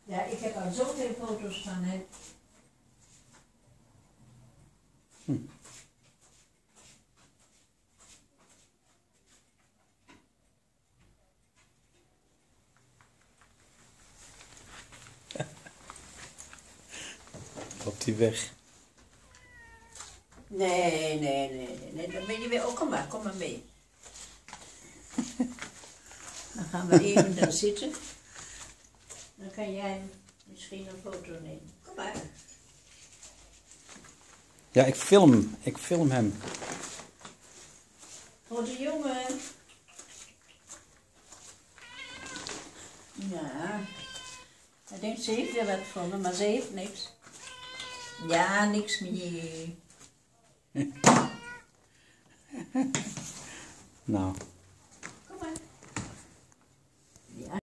Ja, ik heb al zoveel foto's van hem. Loopt hij weg? Nee. Dan ben je weer... Oh, kom maar mee. Dan gaan we even daar zitten. Dan kan jij misschien een foto nemen. Kom maar. Ja, ik film hem. Grote jongen. Ja. Hij denkt, ze heeft er wat van, maar ze heeft niks. Ja, niks meer. Nou.